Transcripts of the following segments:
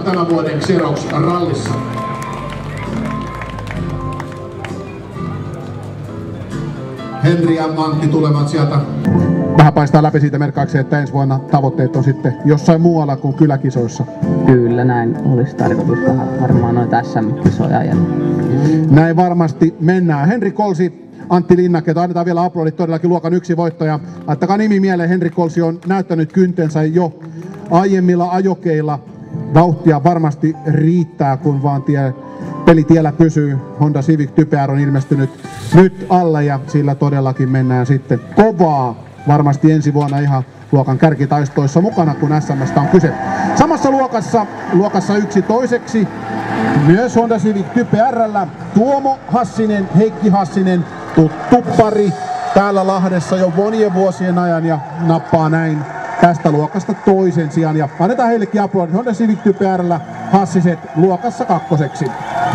tämän vuoden Xerox-rallissa. Henri ja Antti tulevat sieltä. Vähän paistaa läpi siitä merkkaaksi, että ensi vuonna tavoitteet on sitten jossain muualla kuin kyläkisoissa. Kyllä, näin olisi tarkoitus vähän varmaan noita SM-kisoja. Näin varmasti mennään. Henri Kolsi, Antti Linnake, annetaan vielä aplodit, todellakin luokan 1 voittaja. Laittakaa nimi mieleen, Henri Kolsi on näyttänyt kyntensä jo aiemmilla ajokeilla. Vauhtia varmasti riittää, kun vaan pelitiellä pysyy. Honda Civic Type R on ilmestynyt nyt alle ja sillä todellakin mennään sitten kovaa. Varmasti ensi vuonna ihan luokan kärkitaistoissa mukana, kun SM:stä on kyse. Samassa luokassa 1 toiseksi, myös Honda Civic Type R:llä Tuomo Hassinen, Heikki Hassinen, tuttu pari täällä Lahdessa jo monien vuosien ajan ja nappaa näin tästä luokasta toisen sijaan. Ja annetaan heillekin aplodit. Honda Civic Type R:llä Hassiset luokassa 2.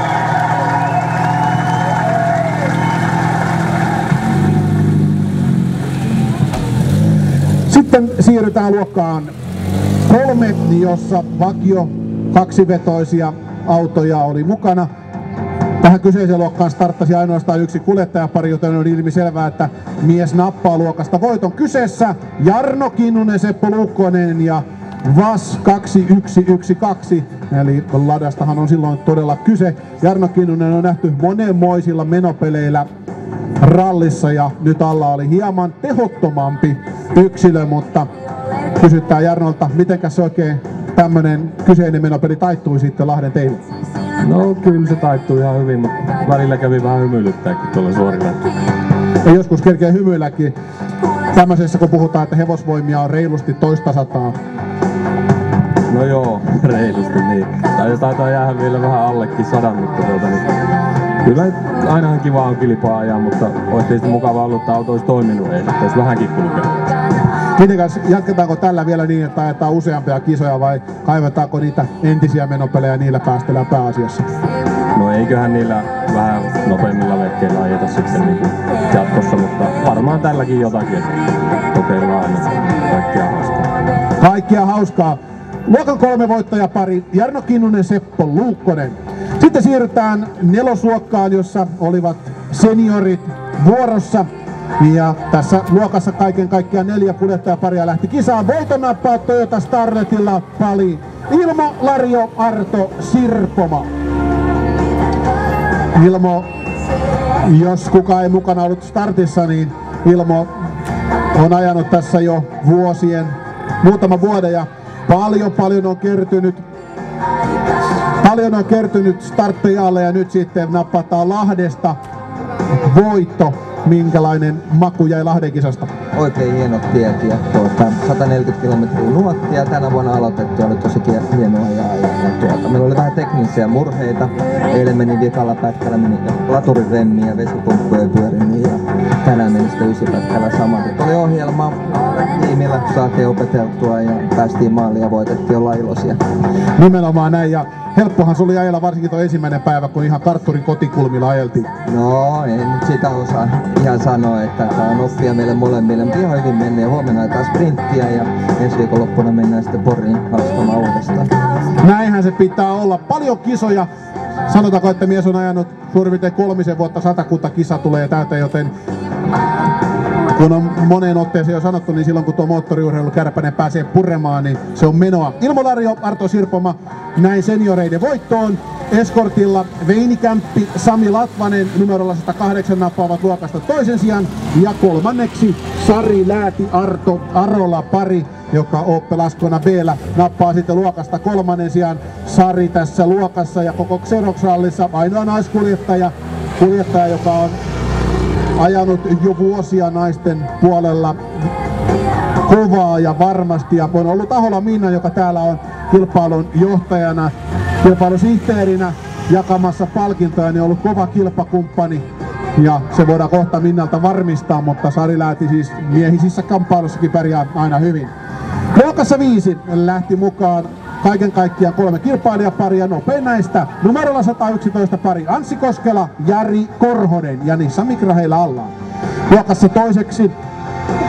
Sitten siirrytään luokkaan 3, jossa vakio 2-vetoisia autoja oli mukana. Tähän kyseiseen luokkaan starttasi ainoastaan 1 kuljettajapari, joten on ilmiselvää, että mies nappaa luokasta voiton. Kyseessä Jarno Kinnunen, Seppo Luukkonen ja VAS 2112. Eli Ladastahan on silloin todella kyse. Jarno Kinnunen on nähty monenmoisilla menopeleillä rallissa ja nyt alla oli hieman tehottomampi yksilö, mutta kysytään Jarnolta, mitenkäs se oikein tämmönen kyseinen menopeli taittui sitten Lahden teille? No kyllä se taittui ihan hyvin, mutta välillä kävi vähän hymyilyttääkin tuolla suorilla. Ja joskus kerkee hymyilläkin tämmöisessä, kun puhutaan, että hevosvoimia on reilusti 200. No joo, reilusti niin. Taitaa jäädä vielä vähän allekin 100, mutta niin, kyllä ainahan kiva on kilpaa ajaa, mutta olisi tietysti mukava ollut, että auto olisi toiminut, ei sitten olisi vähänkin kulkenut. Mitenkäs, jatketaanko tällä vielä niin, että ajetaan useampia kisoja vai kaivetaanko niitä entisiä menopelejä ja niillä päästellään pääasiassa? No eiköhän niillä vähän nopeimmilla vehkeillä ajeta sitten niin jatkossa, mutta varmaan tälläkin jotakin, että kokeillaan aina kaikkia hauskaa. Kaikkia hauskaa. Luokan 3 voittajapari Jarno Kinnunen, Seppo Luukkonen. Sitten siirrytään 4. luokkaan, jossa olivat seniorit vuorossa. Ja tässä luokassa kaiken kaikkiaan 4 kuljettajaparia lähti kisaan. Voiton nappaa Toyota Starletilla pali Ilmo, Larjo, Arto, Sirpoma. Ilmo, jos kukaan ei mukana ollut startissa, niin Ilmo on ajanut tässä jo muutama vuoden ja paljon on kertynyt starttejalle ja nyt sitten nappataan Lahdesta voitto. Minkälainen maku jäi Lahden kisasta? Oikein hienot tiet ja 140 kilometriä nuottia tänä vuonna aloitettu, oli tosi hienoa meillä oli vähän teknisiä murheita. Eilen meni vikalla pätkällä, meni laturin remmi ja vesipumppu ei pyörinyt ja tänään meni sitten 9 pätkällä saman. Oli ohjelma, tiimillä saatiin opeteltua ja päästiin maaliin ja voitettiin, olla iloisia. Nimenomaan näin ja helppohan se oli ajella varsinkin tuo ensimmäinen päivä, kun ihan kartturin kotikulmilla ajeltiin. No, en nyt sitä osaa ihan sanoa, että tämä on oppia meille molemmille, mutta ihan hyvin menee. Huomenna ajetaan sprinttiä ja ensi viikonloppuna mennään sitten Poriin haastamaan uudestaan. Näinhän se pitää olla. Paljon kisoja. Sanotaanko, että mies on ajanut suurin piirtein 3 vuotta 100 kisa tulee täyteen, joten kun on moneen otteeseen jo sanottu, niin silloin kun tuo moottoriurheilu kärpänen pääsee puremaan, niin se on menoa. Ilmo, Larjo, Arto, Sirpoma näin senioreiden voittoon. Eskortilla Veini Kämppi, Sami Latvanen numerolla 108 nappaavat luokasta toisen sijaan. Ja 3. Sari Lääti, Arto Arola pari, joka Opel-Ascona B:llä nappaa sitten luokasta 3. sijaan. Sari tässä luokassa ja koko Xerox-rallissa ainoa naiskuljettaja, joka on ajanut jo vuosia naisten puolella kovaa ja varmasti. Ja on ollut Ahola Minna, joka täällä on kilpailun johtajana, kilpailusihteerinä jakamassa palkintoja, niin on ollut kova kilpakumppani. Ja se voidaan kohta Minnalta varmistaa, mutta Sari Lääti siis miehisissä kamppailussakin pärjää aina hyvin. Luokassa 5 lähti mukaan kaiken kaikkiaan 3 kilpailijaparia, nopein näistä numerolla 111 pari Anssi Koskela, Jari Korhonen ja Nissa Mikra heillä allaan. Luokassa toiseksi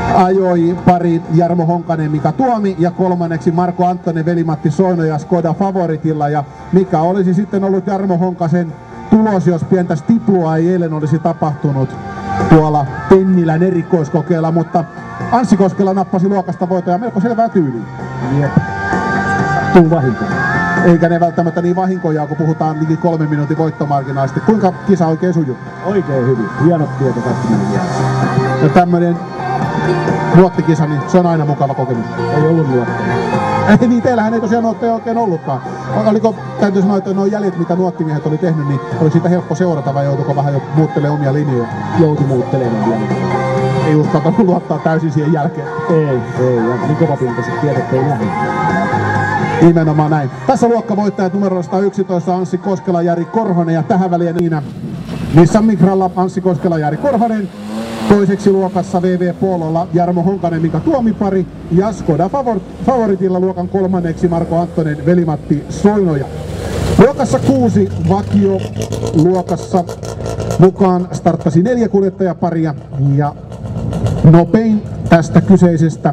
ajoi pari Jarmo Honkanen, Mika Tuomi ja kolmanneksi Marko Anttonen, Veli-Matti Soinoja Skoda Favoritilla. Ja mikä olisi sitten ollut Jarmo Honkasen tulos, jos pientä stiplua ei eilen olisi tapahtunut tuolla Pennilän erikoiskokeella, mutta Anssi Koskela nappasi luokasta voitoja melko selvää tyyliin. Jep. Tuu vahinkoja. Eikä ne välttämättä niin vahinkoja, kun puhutaan liki 3 minuutin voittomarginaalista. Kuinka kisa oikein sujuu? Oikein hyvin. Hienot tieto, kaikki meni hienosti. Ja tämmönen nuottikisa, niin se on aina mukava kokemus. Ei ollut nuotteja. Ei niin, teillähän ei tosiaan nuotteja oikein ollutkaan. Oliko, täytyy sanoa, että nuo jäljet, mitä nuottimiehet oli tehnyt, niin oli siitä helppo seurata vai joutuiko vähän jo muuttelemaan omia linjoja? Joutui muuttelemaan vielä. Ei uskaltanut luottaa täysin siihen jälkeen. Ei. Ja niin kovapintaiset tiedot ei nähnyt. Nimenomaan näin. Tässä luokkavoittajat numero 111 Anssi Koskela, Jari Korhonen ja tähän väliin Niina Nissan Micralla Anssi Koskela, Jari Korhonen. Toiseksi luokassa VV Pololla Jarmo Honkanen, Mika Tuomipari ja Skoda Favoritilla luokan kolmanneksi Marko Anttonen, Veli-Matti Soinoja. Luokassa 6 vakio luokassa mukaan starttasi 4 kuljettajaparia ja nopein tästä kyseisestä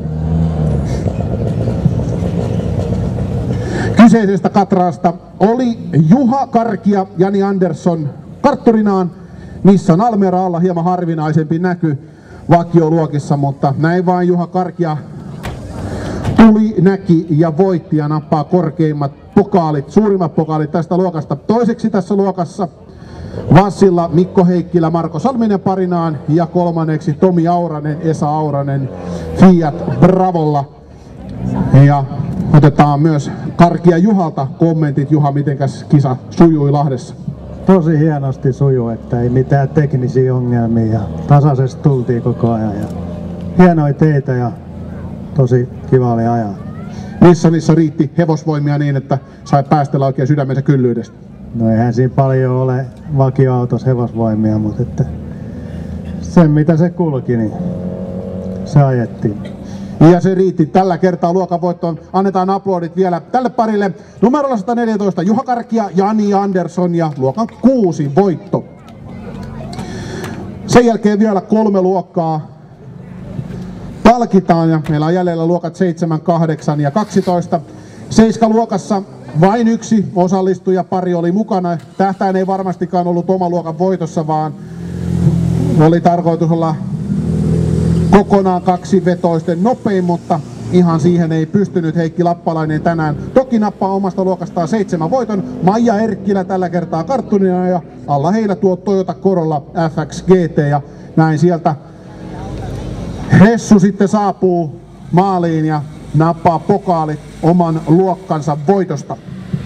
katraasta oli Juha Karkia, Jani Andersson kartturinaan. Nissan Almera alla hieman harvinaisempi näky vakioluokissa, mutta näin vain Juha Karkia tuli, näki ja voitti ja nappaa korkeimmat pokaalit, suurimmat pokaalit tästä luokasta. Toiseksi tässä luokassa Vassilla Mikko Heikkilä, Marko Salminen parinaan ja kolmanneksi Tomi Auranen, Esa Auranen Fiat Bravolla. Ja otetaan myös Karkia Juhalta kommentit. Juha, mitenkäs kisa sujui Lahdessa? Tosi hienosti sujuu, että ei mitään teknisiä ongelmia ja tasaisesti tultiin koko ajan. Ja hienoja teitä ja tosi kiva oli ajaa. Missä riitti hevosvoimia niin, että sai päästellä oikein sydämensä kyllyydestä? No eihän siinä paljon ole vakioautossa hevosvoimia, mutta että sen mitä se kulki, niin se ajettiin. Ja se riitti tällä kertaa luokan voittoon. Annetaan aplodit vielä tälle parille. Numerolla 114 Juha Karkia, Jani Andersson ja luokan 6 voitto. Sen jälkeen vielä 3 luokkaa palkitaan ja meillä on jäljellä luokat 7, 8 ja 12. 7 luokassa vain 1 osallistuja pari oli mukana. Tähtäin ei varmastikaan ollut oma luokan voitossa, vaan oli tarkoitus olla kokonaan 2-vetoisten nopein, mutta ihan siihen ei pystynyt Heikki Lappalainen tänään. Toki nappaa omasta luokastaan 7 voiton. Maija Erkkilä tällä kertaa karttunina ja alla heillä tuo Toyota Corolla FX GT ja näin sieltä Hessu sitten saapuu maaliin ja nappaa pokaalit oman luokkansa voitosta.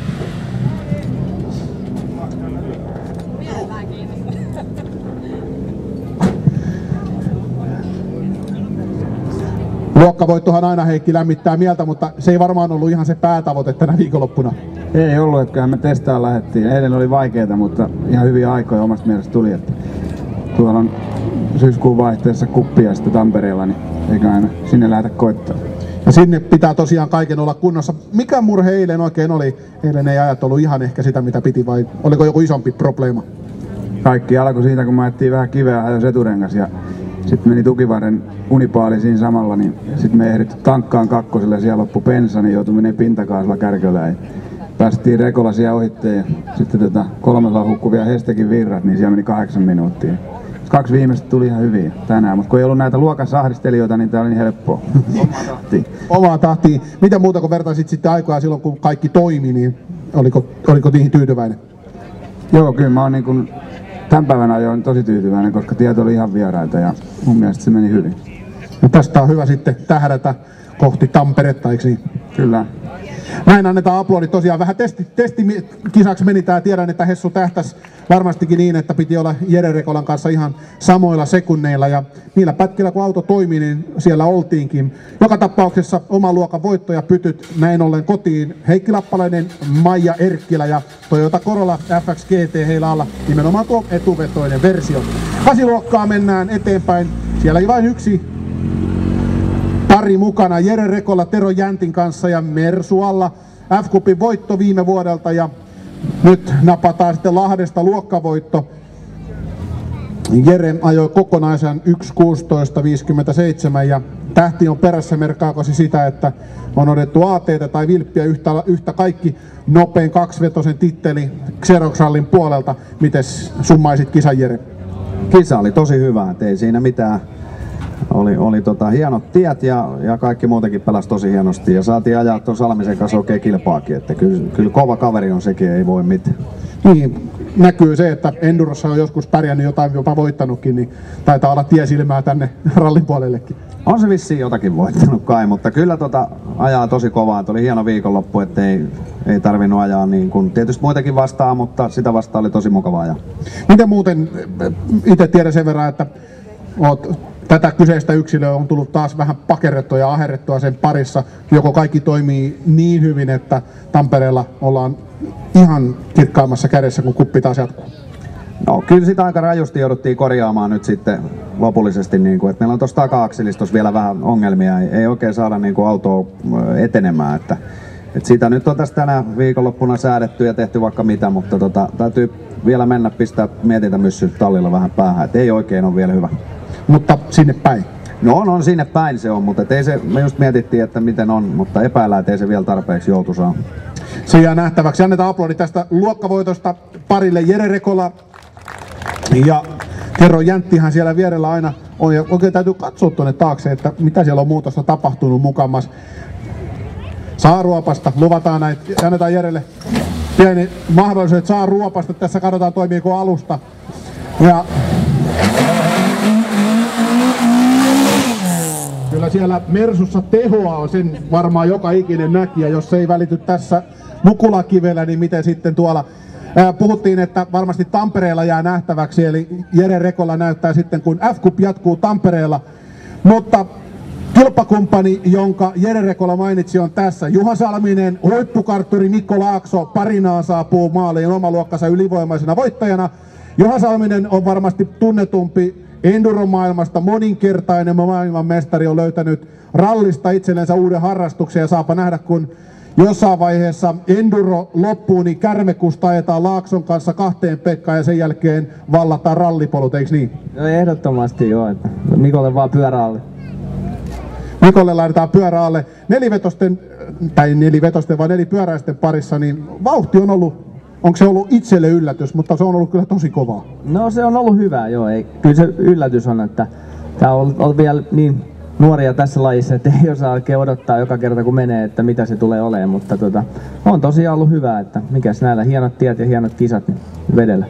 Luokkavoittohan aina Heikki lämmittää mieltä, mutta se ei varmaan ollut ihan se päätavoite tänä viikonloppuna. Ei ollut, että kyllähän me testaan lähdettiin. Eilen oli vaikeaa, mutta ihan hyviä aikoja omasta mielestä tuli. Että tuolla on syyskuun vaihteessa kuppia sitten Tampereella, niin eikä aina sinne lähdetä koittaa. Ja sinne pitää tosiaan kaiken olla kunnossa. Mikä murhe eilen oikein oli? Eilen ei ajat ollut ihan ehkä sitä mitä piti vai oliko joku isompi probleema? Kaikki alkoi siitä, kun me ajettiin vähän kiveä ajos eturengas ja sitten meni tukivarren unipaali siinä samalla, niin sitten me ehditty tankkaan kakkoselle ja siellä loppui bensa, niin joutui menee pintakaasulla kärkölään. Päästiin Rekola siellä ohitteen ja sitten 3 hukkuvia Hestekin virrat, niin siellä meni 8 minuuttia. 2 viimeistä tuli ihan hyviä tänään, mutta kun ei ollut näitä luokan sahdistelijoita, niin tää oli niin helppoa. Omaa tahtiin. Omaa tahtiin. Mitä muuta kun vertaisit sitten aikaa silloin, kun kaikki toimi, niin oliko niihin tyytyväinen? Joo, kyllä mä oon niin kun tämän päivän ajoin tosi tyytyväinen, koska tieto oli ihan vieraita ja mun mielestä se meni hyvin. Ja tästä on hyvä sitten tähdätä kohti Tamperetta, eikö niin? Kyllä. Näin annetaan aplodit. Tosiaan vähän testikisaksi meni tää. Tiedän, että Hessu tähtäsi varmastikin niin, että piti olla Jere Rekolan kanssa ihan samoilla sekunneilla. Ja niillä pätkillä kun auto toimi, niin siellä oltiinkin. Joka tapauksessa oman luokan voitto ja pytyt näin ollen kotiin. Heikki Lappalainen, Maija Erkkilä ja Toyota Corolla FX GT heillä alla. Nimenomaan tuo etuvetoinen versio. 8 luokkaa mennään eteenpäin. Siellä ei vain 1 pari mukana, Jere Rekola Tero Jäntin kanssa ja Mersu alla. F-Cupin voitto viime vuodelta ja nyt napataan sitten Lahdesta luokkavoitto. Jere ajoi kokonaisen 1.16.57 ja tähti on perässä. Merkkaako sitä, että on otettu AT:tä tai Vilppiä yhtä kaikki nopein kaksivetosen titteli Xerox Rallyn puolelta. Mites summaisit kisan, Jere? Kisa oli tosi hyvä, ei siinä mitään. Oli hienot tiet ja kaikki muutenkin pelasi tosi hienosti ja saatiin ajaa tuon Salmisen kanssa oikein kilpaakin, että kyllä kova kaveri on sekin, ei voi mitään. Niin, näkyy se, että Endurossa on joskus pärjännyt jotain, jopa voittanutkin, niin taitaa olla tiesilmää tänne rallin puolellekin. On se vissiin jotakin voittanut kai, mutta kyllä ajaa tosi kovaa. Oli hieno viikonloppu, ettei ei tarvinnut ajaa niin kuin tietysti muitakin vastaan, mutta sitä vastaan oli tosi mukava ajaa. Miten muuten, itse tiedän sen verran, että tätä kyseistä yksilöä on tullut taas vähän pakerrettua ja aherrettua sen parissa. Joko kaikki toimii niin hyvin, että Tampereella ollaan ihan kirkkaammassa kädessä, kun kuppi taas jatkuu? No kyllä sitä aika rajusti jouduttiin korjaamaan nyt sitten lopullisesti, niin kuin, että meillä on tuossa taka-akselistossa vielä vähän ongelmia, ei oikein saada niin kuin autoa etenemään. Että sitä nyt on tässä tänä viikonloppuna säädetty ja tehty vaikka mitä, mutta täytyy vielä mennä pistää mietintämyssy tallilla vähän päähän, että ei oikein ole vielä hyvä. Mutta sinne päin? No on sinne päin se on, mutta ei se, me just mietittiin, että miten on, mutta epäillään, että ei se vielä tarpeeksi joutuisaa. Se jää nähtäväksi. Annetaan aplodit tästä luokkavoitosta parille. Jere Rekola ja Tero Jänttihän siellä vierellä aina on. Ja oikein täytyy katsoa tuonne taakse, että mitä siellä on muutosta tapahtunut mukamas. Saa ruopasta, luvataan näitä, annetaan Jerelle pieni mahdollisuus, että saa ruopasta. Tässä katsotaan toimiiko alusta. Ja kyllä siellä Mersussa tehoa on, sen varmaan joka ikinen näkijä, jos se ei välity tässä Mukulakivellä, niin miten sitten tuolla. Puhuttiin, että varmasti Tampereella jää nähtäväksi, eli Jere Rekola näyttää sitten, kun F-Cup jatkuu Tampereella. Mutta kilpakumppani, jonka Jere Rekola mainitsi, on tässä. Juha Salminen, huippukartturi Mikko Laakso parinaan saapuu maaliin omaluokkansa ylivoimaisena voittajana. Juha Salminen on varmasti tunnetumpi enduromaailmasta, moninkertainen maailmanmestari, on löytänyt rallista itsellensä uuden harrastuksen ja saapa nähdä, kun jossain vaiheessa enduro loppuu, niin kärmekusta ajetaan Laakson kanssa 2 Pekkaan ja sen jälkeen vallataan rallipolut, eikö niin? No ehdottomasti joo, että Mikolle vaan pyörä alle. Mikolle laitetaan pyörä alle. Nelipyöräisten parissa, niin vauhti on ollut, onko se ollut itselle yllätys, mutta se on ollut kyllä tosi kovaa. No se on ollut hyvä, joo. Kyllä se yllätys on, että tää on ollut vielä niin nuoria tässä lajissa, että ei osaa oikein odottaa joka kerta kun menee, että mitä se tulee olemaan, mutta on tosiaan ollut hyvä, että mikäs näillä hienot tiet ja hienot kisat niin vedellä.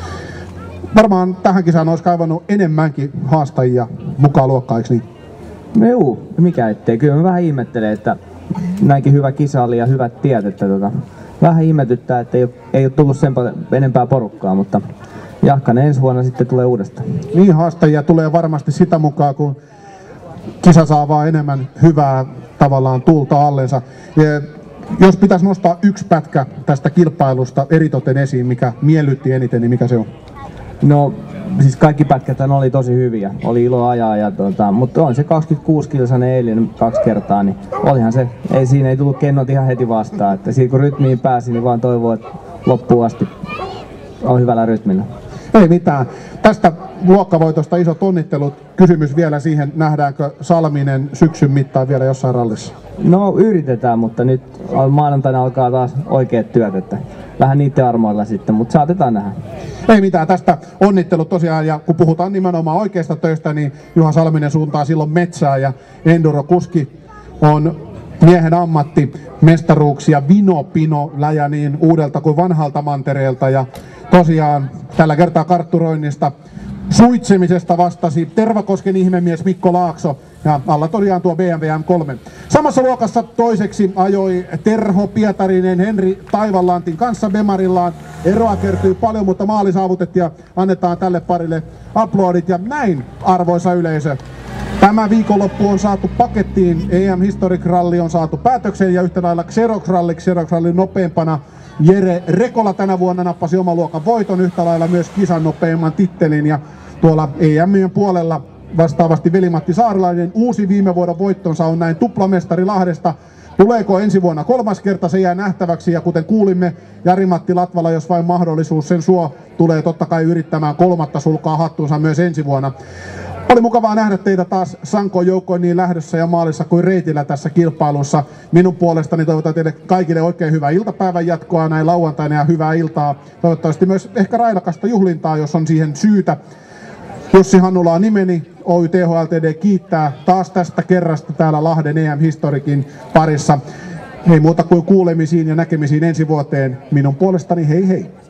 Varmaan tähän kisaan olisi kaivannut enemmänkin haastajia mukaan luokkaan, eikö niin? No juu, mikä ettei. Kyllä mä vähän ihmettelen, että näinkin hyvä kisa oli ja hyvät tiet, että vähän ihmetyttää, että ei ole tullut sen enempää porukkaa, mutta jahkanen ensi vuonna sitten tulee uudestaan. Niin, haastajia tulee varmasti sitä mukaan, kun kisa saa vaan enemmän hyvää tavallaan tulta allensa. Ja jos pitäisi nostaa yksi pätkä tästä kilpailusta eritoten esiin, mikä miellytti eniten, niin mikä se on? No siis kaikki pätkät oli tosi hyviä, oli ilo ajaa, mutta on se 26-kilsainen eilinen 2 kertaa, niin olihan se, siinä ei tullut kennot ihan heti vastaan, että siinä kun rytmiin pääsi, niin vaan toivoo, että loppuun asti on hyvällä rytmillä. Ei mitään. Tästä luokkavoitosta isot onnittelut. Kysymys vielä siihen, nähdäänkö Salminen syksyn mittaan vielä jossain rallissa? No yritetään, mutta nyt maanantaina alkaa taas oikeat työt, että vähän niiden armoilla sitten, mutta saatetaan nähdä. Ei mitään, tästä onnittelut tosiaan, ja kun puhutaan nimenomaan oikeista töistä, niin Juha Salminen suuntaa silloin metsää, ja Enduro-kuski on miehen ammatti, mestaruuksia vino läjä niin uudelta kuin vanhalta mantereelta, ja tosiaan tällä kertaa kartturoinnista suitsemisesta vastasi Tervakosken ihmemies Mikko Laakso, ja alla tosiaan tuo BMW M3. Samassa luokassa toiseksi ajoi Terho Pietarinen Henri Taivallantin kanssa Bemarillaan. Eroa kertyy paljon, mutta maali saavutettiin ja annetaan tälle parille aplodit. Ja näin, arvoisa yleisö, tämä viikonloppu on saatu pakettiin. EM Historic Rally on saatu päätökseen ja yhtä lailla Xerox Rally nopeimpana. Jere Rekola tänä vuonna nappasi oman luokan voiton, yhtä lailla myös kisan nopeimman tittelin, ja tuolla EM:n puolella vastaavasti Veli-Matti Saarilainen uusi viime vuoden voittonsa on näin tuplamestari Lahdesta Tuleeko ensi vuonna 3. kerta, se jää nähtäväksi, ja kuten kuulimme, Jari-Matti Latvala, jos vain mahdollisuus sen suo, tulee totta kai yrittämään 3. sulkaa hattuunsa myös ensi vuonna. Oli mukavaa nähdä teitä taas Sankoon joukkoon niin lähdössä ja maalissa kuin reitillä tässä kilpailussa. Minun puolestani toivotan teille kaikille oikein hyvää iltapäivän jatkoa näin lauantaina ja hyvää iltaa. Toivottavasti myös ehkä railakasta juhlintaa, jos on siihen syytä. Jussi Hannula on nimeni. Oy THLTD kiittää taas tästä kerrasta täällä Lahden EM-historiikin parissa. Ei muuta kuin kuulemisiin ja näkemisiin ensi vuoteen. Minun puolestani hei hei!